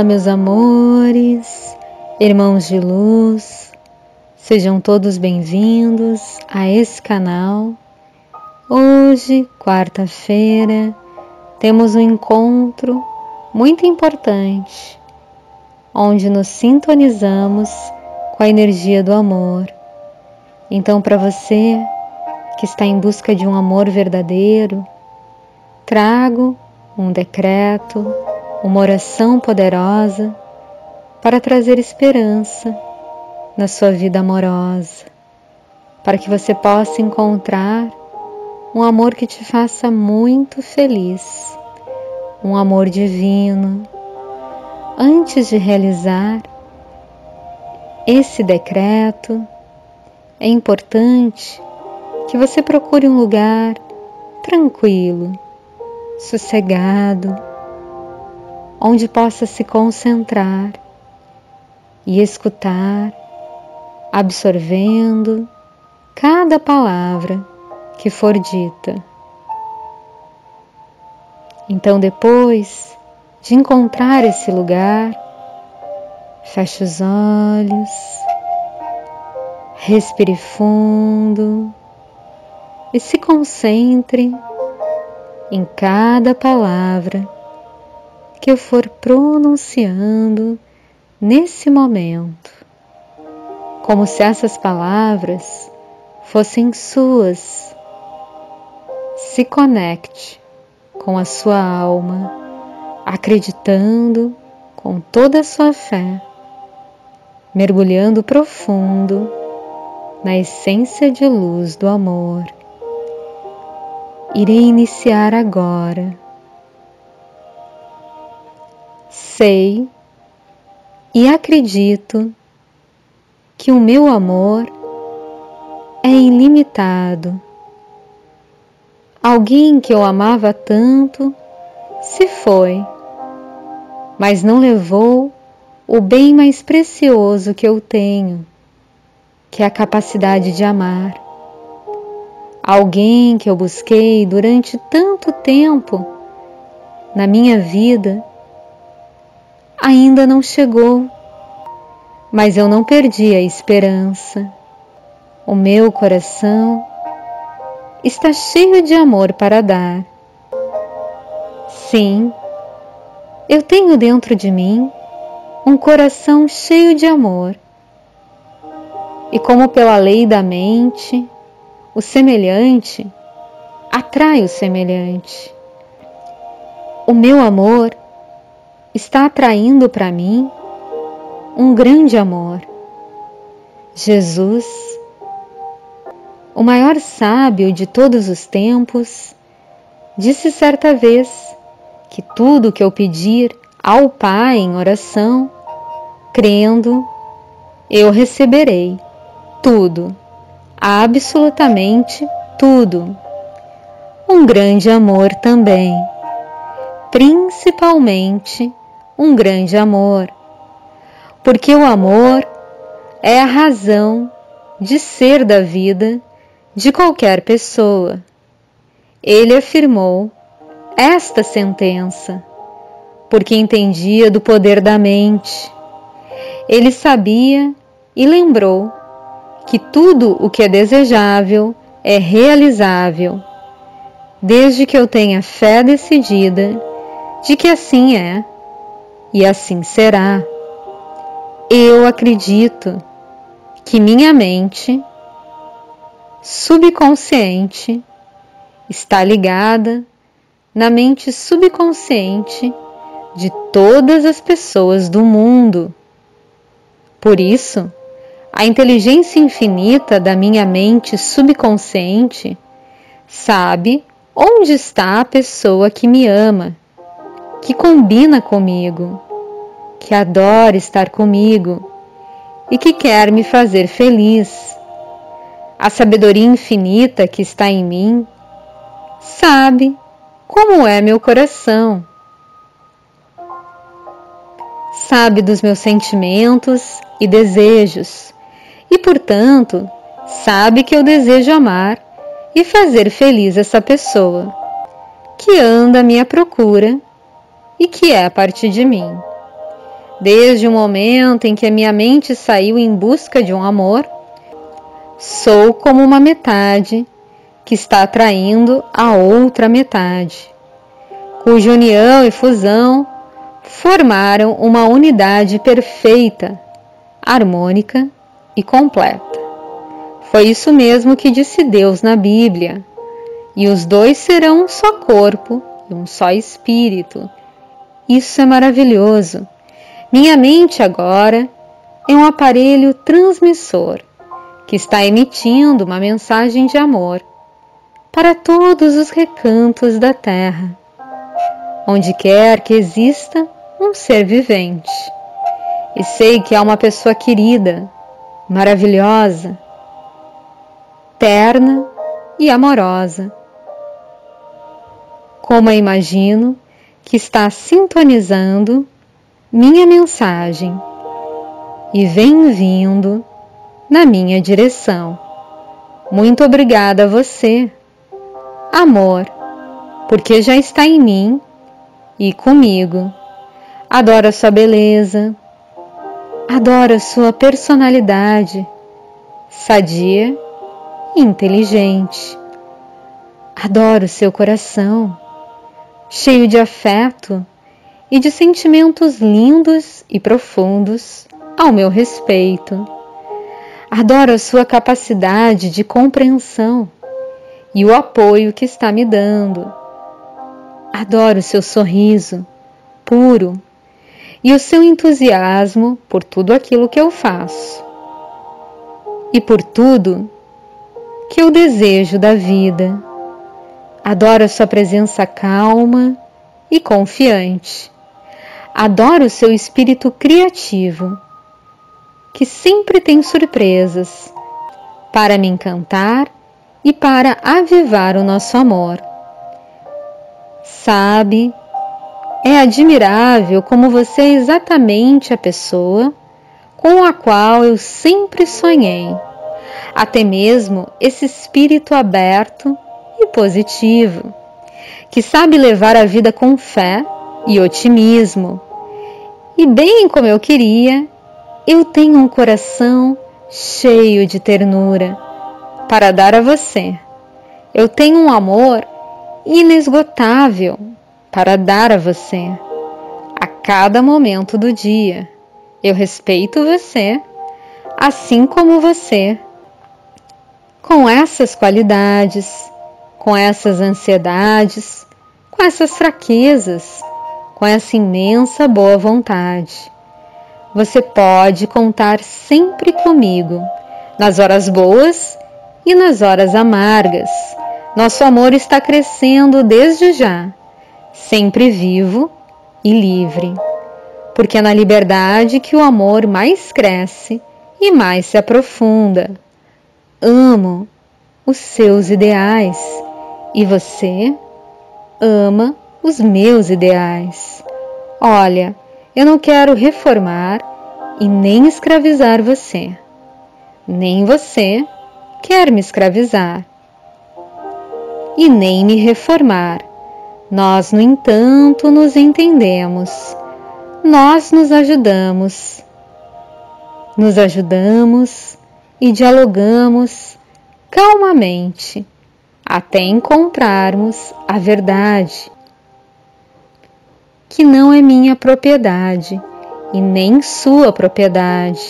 Olá, meus amores, irmãos de luz, sejam todos bem-vindos a esse canal. Hoje, quarta-feira, temos um encontro muito importante, onde nos sintonizamos com a energia do amor. Então, para você que está em busca de um amor verdadeiro, trago um decreto, uma oração poderosa para trazer esperança na sua vida amorosa, para que você possa encontrar um amor que te faça muito feliz, um amor divino. Antes de realizar esse decreto, é importante que você procure um lugar tranquilo, sossegado, onde possa se concentrar e escutar, absorvendo cada palavra que for dita. Então, depois de encontrar esse lugar, feche os olhos, respire fundo e se concentre em cada palavra que eu for pronunciando nesse momento, como se essas palavras fossem suas. Se conecte com a sua alma, acreditando com toda a sua fé, mergulhando profundo na essência de luz do amor. Irei iniciar agora. Sei e acredito que o meu amor é ilimitado. Alguém que eu amava tanto se foi, mas não levou o bem mais precioso que eu tenho, que é a capacidade de amar. Alguém que eu busquei durante tanto tempo na minha vida ainda não chegou, mas eu não perdi a esperança. O meu coração está cheio de amor para dar. Sim, eu tenho dentro de mim um coração cheio de amor. E como pela lei da mente, o semelhante atrai o semelhante. O meu amor está atraindo para mim um grande amor. Jesus, o maior sábio de todos os tempos, disse certa vez que tudo que eu pedir ao Pai em oração, crendo, eu receberei tudo, absolutamente tudo. Um grande amor também, principalmente um grande amor, porque o amor é a razão de ser da vida de qualquer pessoa. Ele afirmou esta sentença porque entendia do poder da mente. Ele sabia e lembrou que tudo o que é desejável é realizável, desde que eu tenha fé decidida de que assim é e assim será. Eu acredito que minha mente subconsciente está ligada na mente subconsciente de todas as pessoas do mundo. Por isso, a inteligência infinita da minha mente subconsciente sabe onde está a pessoa que me ama, que combina comigo, que adora estar comigo e que quer me fazer feliz. A sabedoria infinita que está em mim sabe como é meu coração, sabe dos meus sentimentos e desejos e, portanto, sabe que eu desejo amar e fazer feliz essa pessoa que anda à minha procura e que é a partir de mim. Desde o momento em que a minha mente saiu em busca de um amor, sou como uma metade que está atraindo a outra metade, cuja união e fusão formaram uma unidade perfeita, harmônica e completa. Foi isso mesmo que disse Deus na Bíblia. E os dois serão um só corpo e um só espírito. Isso é maravilhoso. Minha mente agora é um aparelho transmissor que está emitindo uma mensagem de amor para todos os recantos da Terra, onde quer que exista um ser vivente. E sei que é uma pessoa querida, maravilhosa, terna e amorosa. Como eu imagino que está sintonizando minha mensagem e vem vindo na minha direção. Muito obrigada a você, amor, porque já está em mim e comigo. Adoro a sua beleza, adoro a sua personalidade, sadia e inteligente. Adoro seu coração, cheio de afeto e de sentimentos lindos e profundos ao meu respeito. Adoro a sua capacidade de compreensão e o apoio que está me dando. Adoro seu sorriso puro e o seu entusiasmo por tudo aquilo que eu faço e por tudo que eu desejo da vida. Adoro a sua presença calma e confiante. Adoro o seu espírito criativo, que sempre tem surpresas para me encantar e para avivar o nosso amor. Sabe, é admirável como você é exatamente a pessoa com a qual eu sempre sonhei. Até mesmo esse espírito aberto e positivo, que sabe levar a vida com fé e otimismo. E bem como eu queria, eu tenho um coração cheio de ternura para dar a você. Eu tenho um amor inesgotável para dar a você a cada momento do dia. Eu respeito você, assim como você. Com essas qualidades, com essas ansiedades, com essas fraquezas, com essa imensa boa vontade. Você pode contar sempre comigo, nas horas boas e nas horas amargas. Nosso amor está crescendo desde já, sempre vivo e livre, porque é na liberdade que o amor mais cresce e mais se aprofunda. Amo os seus ideais e você ama os meus ideais. Olha, eu não quero reformar e nem escravizar você. Nem você quer me escravizar e nem me reformar. Nós, no entanto, nos entendemos. Nós nos ajudamos e dialogamos calmamente até encontrarmos a verdade, que não é minha propriedade e nem sua propriedade.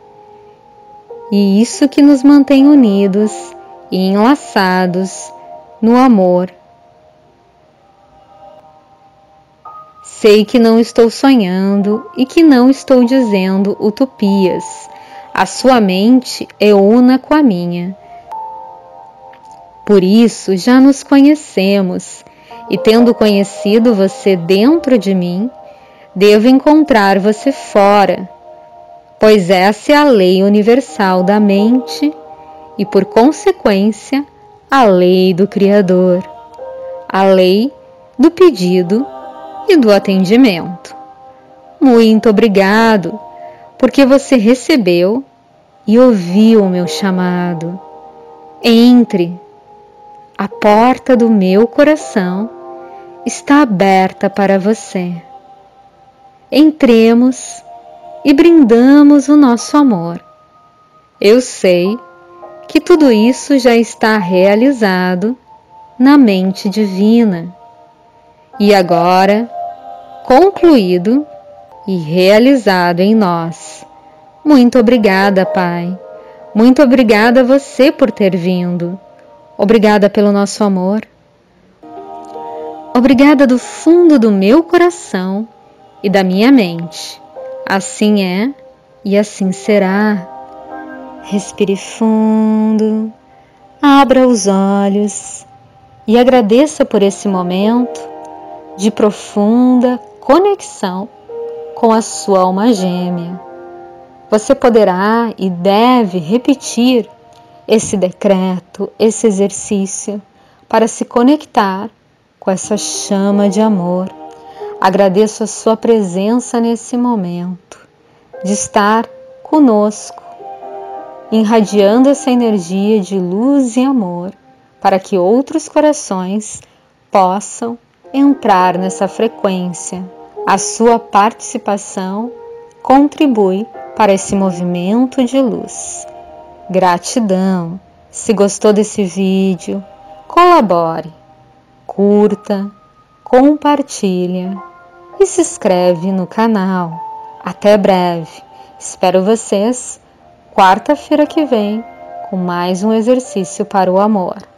E isso que nos mantém unidos e enlaçados no amor. Sei que não estou sonhando e que não estou dizendo utopias. A sua mente é una com a minha. Por isso já nos conhecemos, e tendo conhecido você dentro de mim, devo encontrar você fora, pois essa é a lei universal da mente e, por consequência, a lei do Criador, a lei do pedido e do atendimento. Muito obrigado, porque você recebeu e ouviu o meu chamado. Entre. A porta do meu coração está aberta para você. Entremos e brindamos o nosso amor. Eu sei que tudo isso já está realizado na mente divina. E agora, concluído e realizado em nós. Muito obrigada, Pai. Muito obrigada a você por ter vindo. Obrigada pelo nosso amor. Obrigada do fundo do meu coração e da minha mente. Assim é e assim será. Respire fundo, abra os olhos e agradeça por esse momento de profunda conexão com a sua alma gêmea. Você poderá e deve repetir esse decreto, esse exercício, para se conectar com essa chama de amor. Agradeço a sua presença nesse momento, de estar conosco, irradiando essa energia de luz e amor, para que outros corações possam entrar nessa frequência. A sua participação contribui para esse movimento de luz. Gratidão! Se gostou desse vídeo, colabore, curta, compartilha e se inscreve no canal. Até breve! Espero vocês quarta-feira que vem com mais um exercício para o amor.